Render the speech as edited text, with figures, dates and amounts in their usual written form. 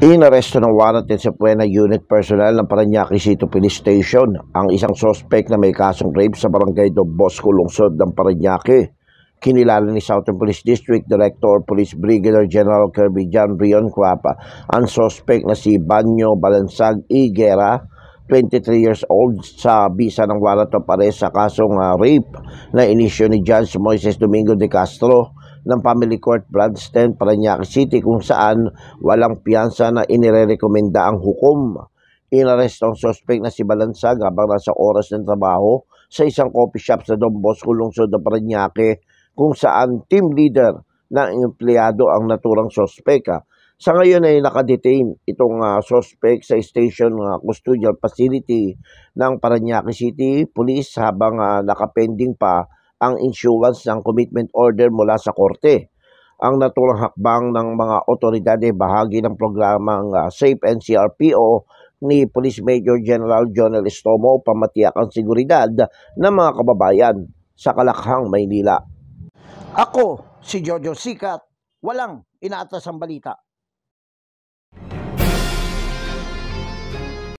Inaresto ng warrant sa Buena Unit Personnel ng Parañaque City Police Station ang isang suspect na may kasong rape sa barangay Don Bosco, lungsod ng Parañaque. Kinilala ni Southern Police District Director Police Brigadier General Kirby John Rion Cuapa ang suspect na si Banyo Balansag Higuera, 23 years old, sa bisa ng warrant of arrest sa kasong rape na inisyo ni Judge Moises Domingo de Castro ng Family Court Branch 10 Parañaque City, kung saan walang piyansa na inirekomenda ang hukom. Inaresto ang suspect na si Balansag habang nasa oras ng trabaho sa isang coffee shop sa Don Bosco, lungsod ng Parañaque, kung saan team leader ng empleyado ang naturang suspect. Sa ngayon ay nakadetain itong suspect sa station custodial facility ng Parañaque City Police habang nakapending pa ang issuance ng commitment order mula sa korte. Ang naturang hakbang ng mga otoridad ay bahagi ng programang SAFE NCRPO ni Police Major General Jonel Estomo upang matiyak ang seguridad ng mga kababayan sa Kalakhang, Maynila. Ako si Jojo Sikat, walang inaatas ang balita.